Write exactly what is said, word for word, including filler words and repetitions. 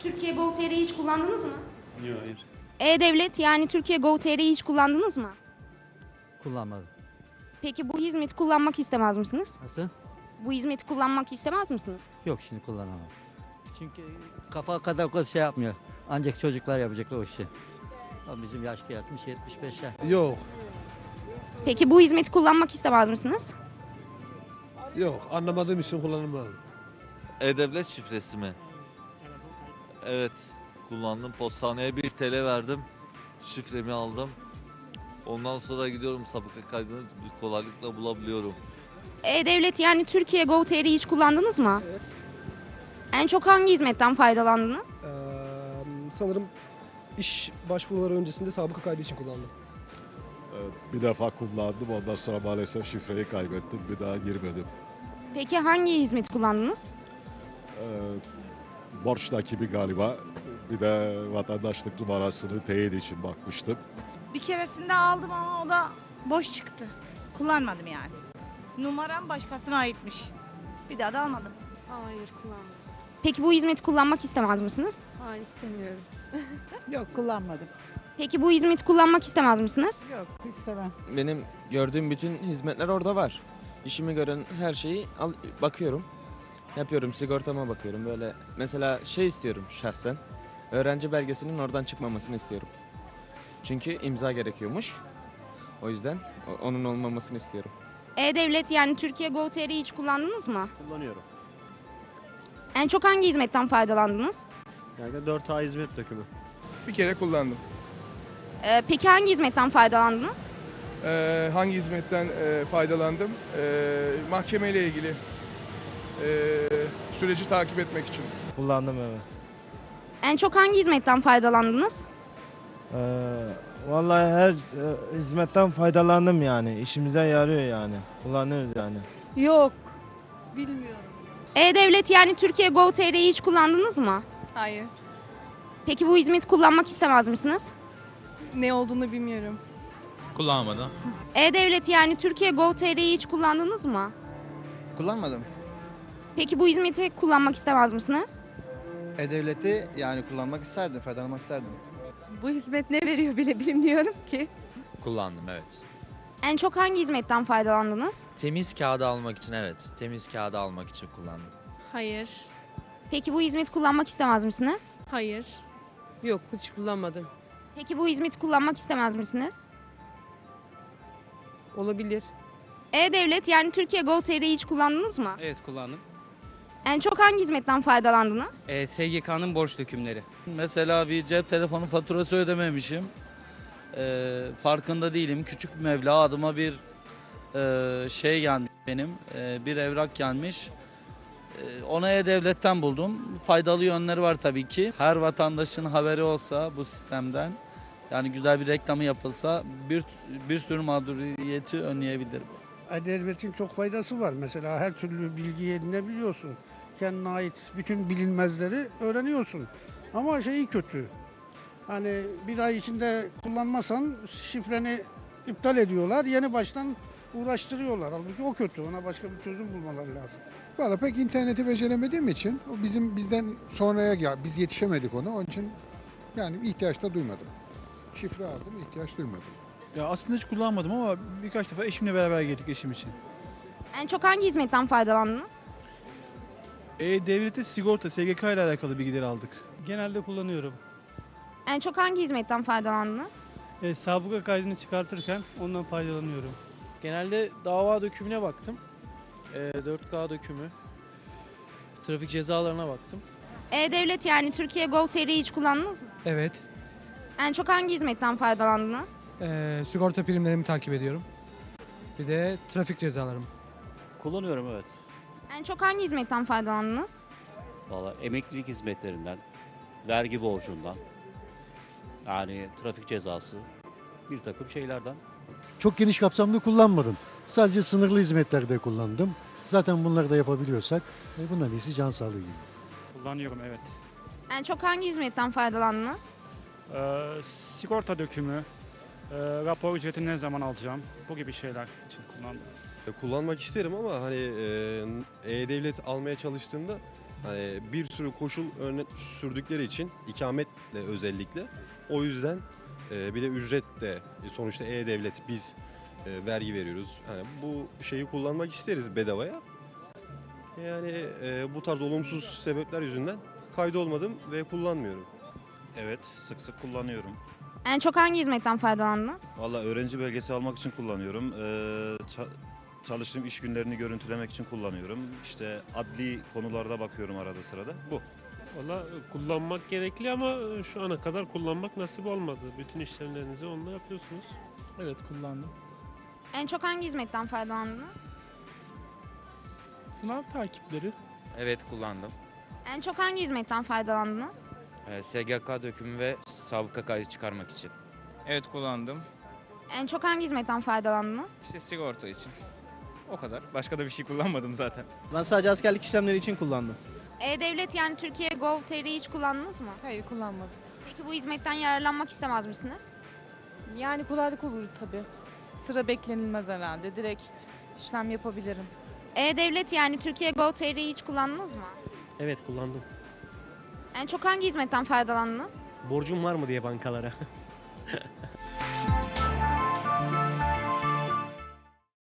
Türkiye Gov.tr'yi hiç kullandınız mı? Yok, hayır. E-Devlet yani Türkiye Gov.tr'yi hiç kullandınız mı? Kullanmadım. Peki bu hizmeti kullanmak istemez misiniz? Nasıl? Bu hizmeti kullanmak istemez misiniz? Yok, şimdi kullanamam. Çünkü kafa kadar o şey yapmıyor. Ancak çocuklar yapacaklar o işi. O bizim yaş yetmiş yetmiş beşe. Yok, Peki bu hizmeti kullanmak istemez misiniz? yok. Anlamadığım için kullanamam. E-Devlet şifresi mi? Evet, kullandım. Postaneye bir T L verdim. Şifremi aldım. Ondan sonra gidiyorum, sabıka kaydını kolaylıkla bulabiliyorum. E-Devlet yani Türkiye Gov.tr'yi hiç kullandınız mı? Evet. En çok hangi hizmetten faydalandınız? Ee, sanırım iş başvuruları öncesinde sabıka kaydı için kullandım. Bir defa kullandım, ondan sonra maalesef şifreyi kaybettim, bir daha girmedim. Peki hangi hizmeti kullandınız? Ee, borç takibi galiba, bir de vatandaşlık numarasını teyit için bakmıştım. Bir keresinde aldım ama o da boş çıktı. Kullanmadım yani. Numaram başkasına aitmiş. Bir daha da almadım. Hayır, kullanmadım. Peki bu hizmeti kullanmak istemez misiniz? Hayır, istemiyorum. Yok, kullanmadım. Peki bu hizmeti kullanmak istemez misiniz? Yok, istemem. Benim gördüğüm bütün hizmetler orada var. İşimi gören her şeyi al, bakıyorum. Yapıyorum, sigortama bakıyorum. Böyle mesela şey istiyorum şahsen. Öğrenci belgesinin oradan çıkmamasını istiyorum. Çünkü imza gerekiyormuş. O yüzden o- onun olmamasını istiyorum. E-Devlet yani Türkiye Gov.tr'yi hiç kullandınız mı? Kullanıyorum. En çok hangi hizmetten faydalandınız? Yani dört A hizmet dökümü. Bir kere kullandım. Ee, peki hangi hizmetten faydalandınız? Ee, hangi hizmetten e, faydalandım? Ee, mahkemeyle ilgili e, süreci takip etmek için. Kullandım evet. En çok hangi hizmetten faydalandınız? Ee, vallahi her e, hizmetten faydalandım yani. İşimize yarıyor yani. Kullanıyoruz yani. Yok, bilmiyorum. E-Devlet yani Türkiye Gov.tr'yi hiç kullandınız mı? Hayır. Peki bu hizmeti kullanmak istemez misiniz? Ne olduğunu bilmiyorum. Kullanmadım. E-Devlet yani Türkiye Gov.tr'yi hiç kullandınız mı? Kullanmadım. Peki bu hizmeti kullanmak istemez misiniz? E-Devlet'i yani kullanmak isterdim, faydalanmak isterdim. Bu hizmet ne veriyor bile bilmiyorum ki. Kullandım, evet. En çok hangi hizmetten faydalandınız? Temiz kağıdı almak için, evet. Temiz kağıdı almak için kullandım. Hayır. Peki bu hizmeti kullanmak istemez misiniz? Hayır. Yok, hiç kullanmadım. Peki bu hizmeti kullanmak istemez misiniz? Olabilir. E-Devlet yani Türkiye Gov.tr'yi hiç kullandınız mı? Evet, kullandım. En çok hangi hizmetten faydalandınız? Ee, S G K'nın borç dökümleri. Mesela bir cep telefonu faturası ödememişim. Ee, farkında değilim. Küçük bir meblağ, adıma bir e, şey gelmiş benim. e, bir evrak gelmiş. E, ona E-Devlet'ten buldum. Faydalı yönleri var tabii ki. Her vatandaşın haberi olsa bu sistemden, yani güzel bir reklamı yapılsa bir bir sürü mağduriyeti önleyebilir. E-Devlet'in çok faydası var. Mesela her türlü bilgiyi edinebiliyorsun. Kendine ait bütün bilinmezleri öğreniyorsun. Ama şeyi kötü. Hani bir ay içinde kullanmasan şifreni iptal ediyorlar. Yeni baştan uğraştırıyorlar. Halbuki o kötü. Ona başka bir çözüm bulmaları lazım. Valla pek interneti beceremediğim için o bizim bizden sonraya gel, biz yetişemedik ona, onun için yani ihtiyaç da duymadım. Şifre aldım, ihtiyaç duymadım. Ya aslında hiç kullanmadım ama birkaç defa eşimle beraber girdik eşim için. En çok hangi hizmetten faydalandınız? E-Devlet'te sigorta, S G K ile alakalı bilgileri aldık. Genelde kullanıyorum. En çok hangi hizmetten faydalandınız? E, sabıka kaydını çıkartırken ondan faydalanıyorum. Genelde dava dökümüne baktım. E, dört K dökümü. Trafik cezalarına baktım. E-Devlet yani Türkiye Gov.tr'yi hiç kullandınız mı? Evet. En çok hangi hizmetten faydalandınız? E, sigorta primlerimi takip ediyorum. Bir de trafik cezalarım. Kullanıyorum, evet. En çok hangi hizmetten faydalandınız? Valla emeklilik hizmetlerinden, vergi borcundan, yani trafik cezası, bir takım şeylerden. Çok geniş kapsamlı kullanmadım. Sadece sınırlı hizmetlerde kullandım. Zaten bunları da yapabiliyorsak e, bunların iyisi can sağlığı gibi. Kullanıyorum, evet. En çok hangi hizmetten faydalandınız? Ee, sigorta dökümü, e, rapor ücretini ne zaman alacağım, bu gibi şeyler için kullandım. Kullanmak isterim ama hani E-Devlet almaya çalıştığımda Hani bir sürü koşul öne sürdükleri için ikametle özellikle o yüzden e, bir de ücret de sonuçta E-Devlet biz e, vergi veriyoruz. Yani bu şeyi kullanmak isteriz bedavaya. Yani e, bu tarz olumsuz sebepler yüzünden kaydolmadım ve kullanmıyorum. Evet, sık sık kullanıyorum. En çok hangi hizmetten faydalandınız? Valla öğrenci belgesi almak için kullanıyorum. Ee, ça- çalıştığım iş günlerini görüntülemek için kullanıyorum. İşte adli konularda bakıyorum arada sırada. Bu. Valla kullanmak gerekli ama şu ana kadar kullanmak nasip olmadı. Bütün işlemlerinizi onunla yapıyorsunuz. Evet kullandım. En çok hangi hizmetten faydalandınız? Sınav takipleri. Evet kullandım. En çok hangi hizmetten faydalandınız? Ee, S G K dökümü ve sabıka kaydı çıkarmak için. Evet kullandım. En çok hangi hizmetten faydalandınız? İşte sigorta için. O kadar. Başka da bir şey kullanmadım zaten. Ben sadece askerlik işlemleri için kullandım. E-Devlet yani Türkiye Gov.tr'yi hiç kullandınız mı? Hayır kullanmadım. Peki bu hizmetten yararlanmak istemez misiniz? Yani kolaylık olur tabii. Sıra beklenilmez herhalde. Direkt işlem yapabilirim. E-Devlet yani Türkiye Gov.tr'yi hiç kullandınız mı? Evet kullandım. En çok hangi hizmetten faydalandınız? Borcum var mı diye bankalara.